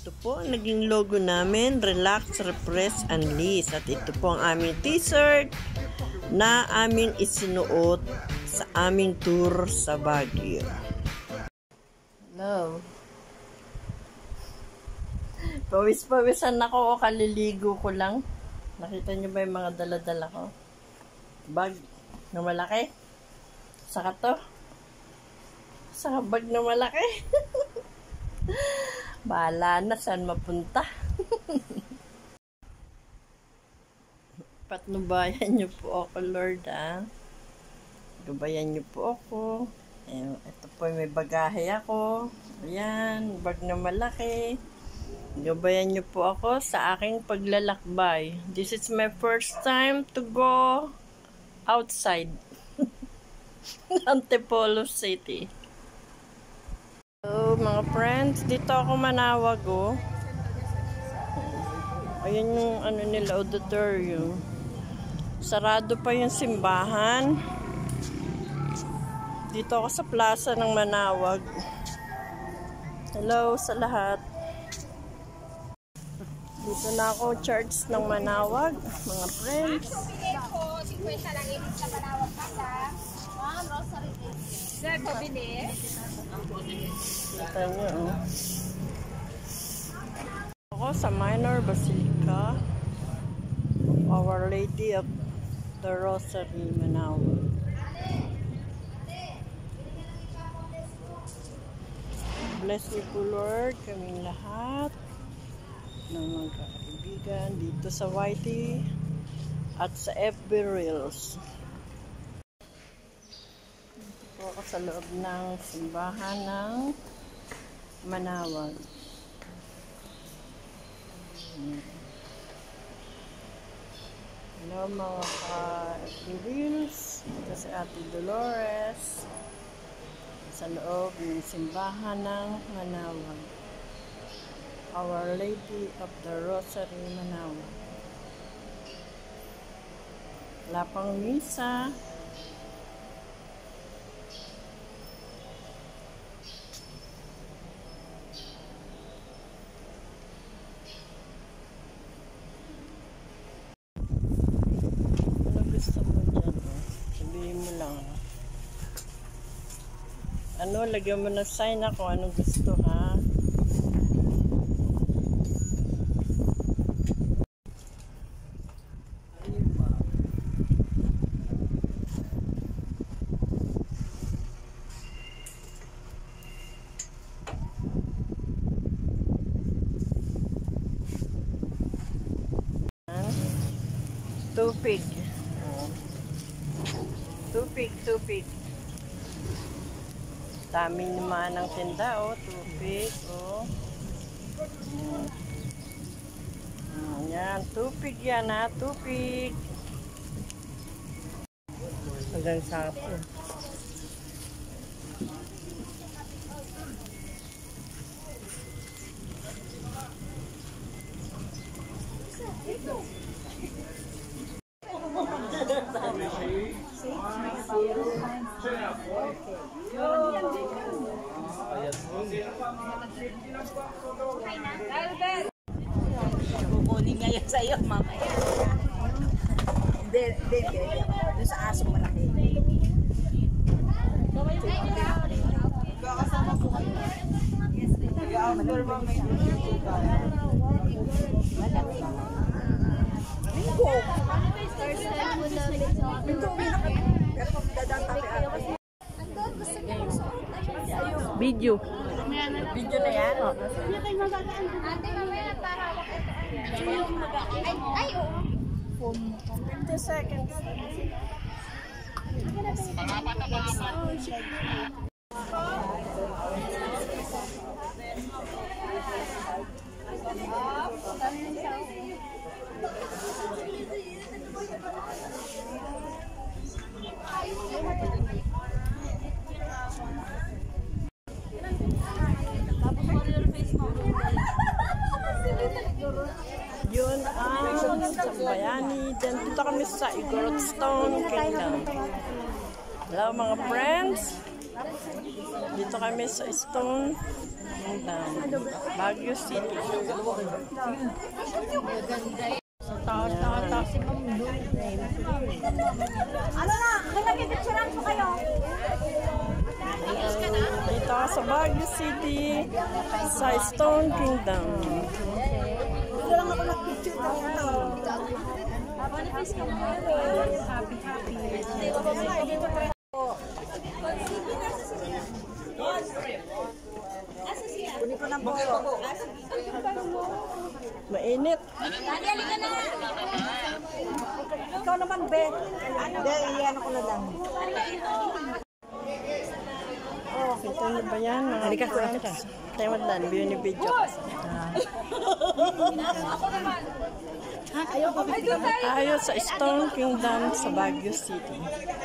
Ito po ang naging logo namin, Relax, Refresh, Unleash. At ito po ang aming t-shirt na aming isinuot sa aming tour sa Baguio. Hello. Pawis-pawisan ako o kaliligo ko lang. Nakita niyo ba yung mga dala-dala ko? Bag na malaki. Saka to. Saka bag na malaki. Bahala na saan mapunta. Patnubayan niyo po ako, Lord, ha? Gabayan niyo po ako. Ito po, may bagahe ako. Ayan, bag na malaki. Gabayan niyo po ako sa aking paglalakbay. This is my first time to go outside Antipolo City. So, mga friends, dito ako manawag, oh. Ayan yung ano nila, auditorium. Sarado pa yung simbahan. Dito ako sa plaza ng Manawag. Hello sa lahat. Dito na ako, church ng Manawag, mga friends. Sir, pabili. Kita nyo, oh. Ako sa Minor Basilica Our Lady of the Rosary, Manawag. Bless you po, Lord, kaming lahat ng mga kaibigan dito sa YT at sa FB Reels. Dito po ako sa loob ng simbahan ng Manawag. Hello mga ka-FB Reels. Ito si Ate Dolores sa loob ng simbahan ng Manawag. Our Lady of the Rosary, Manawag. Wala pang misa. Ano gusto mo dyan? Sabihin mo lang. Ano, lagyan mo na sign ako. Anong gusto, ha? Tupig. Tupig. Daming naman ng tinda, oh. Tupig, oh. Yan, tupig yan, ha. Tupig. Hanggang sapo. Kukunin niya yan sa'yo, mamaya. Hindi. Doon sa asong malaki. Kasama po kayo. Video. Video na yan, oh. Ate, mamaya nagpahawak ito. Ay, oo. 50 seconds. Yun ang Sambayani. Dito kami sa Igorot Stone Kingdom. Hello mga friends. Dito kami sa Stone Kingdom, Baguio City. Sa taas si Ma'am doon. Ano na? May nagpipicturean po kayo. Dito ka sa Baguio City, sa Stone Kingdom. Dito lang ako nag-picture dito. Manifest ka mo. Happy. Kunin ko ng bolo. Mainit. Dali, halika na. Ikaw naman, Be. Hindi, iyan ako na lang. Kita niyo ba yan? Halika, friends. Tayo madlan, video. Tayo sa Stone Kingdom sa Baguio City.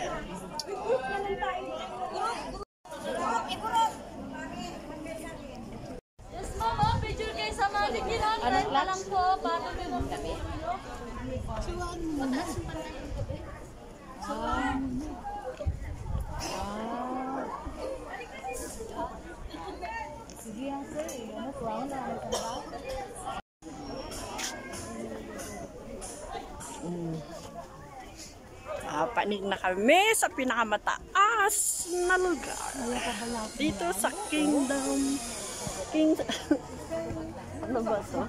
Yes, mama. Picture kayo sa mga ligilan. Ano lang po. Para may mga kami. Panig na kami sa pinakamataas na lugar. Dito sa Kingdom. Ano ba ito?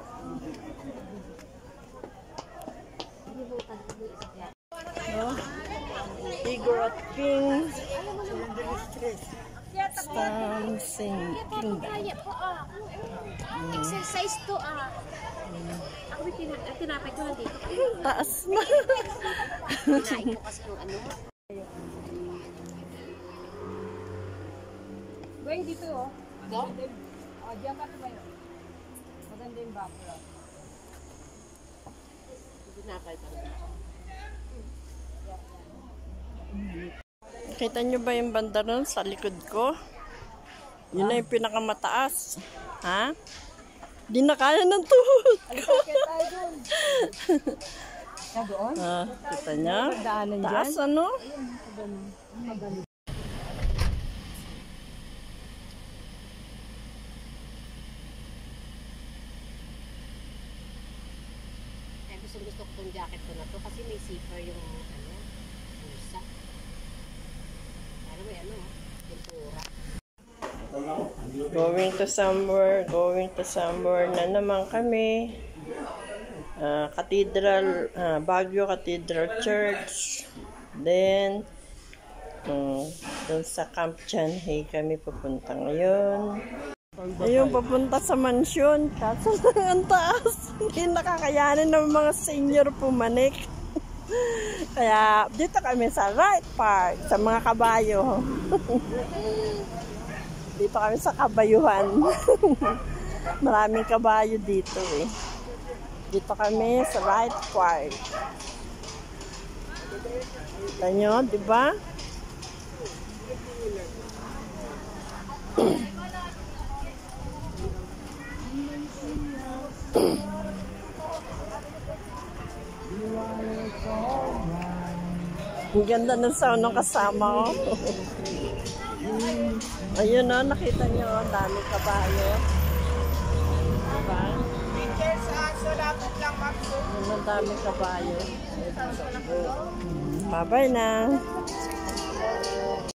Figure of Kings. Dancing Kingdom. Kaya po exercise to Ako tinapay ko na dito. Taas na. Kinain ko kasi yung ano. Going dito, oh. Oh, diyan ka tumayo. Maganda yung bako. Kita nyo ba yung banda nun sa likod ko? Yun na yung pinakamataas. Ha? Di na kaya ng tuhod ko. Kita nyo? Taas ano? Gusto ko tong jacket ko na to kasi may zipper yung bulsa. Ano may tempura. Going to somewhere na naman kami. Baguio Cathedral Church. Then, dun sa Camp Chanhae kami pupunta ngayon. Ayun, papunta sa mansyon. Kaso ang taas. Hindi nakakayanin ng mga senior pumanik. Kaya, dito kami sa Right Park, sa mga kabayo. Dito kami sa kabayuhan. Maraming kabayo dito eh. Dito kami sa Right Park. Kita nyo, di ba? Ang ganda ng sound ng kasama ko. Ayun o, nakita nyo, dami kabayo. Diba? Ayun, ang dami kabayo. Bye-bye na.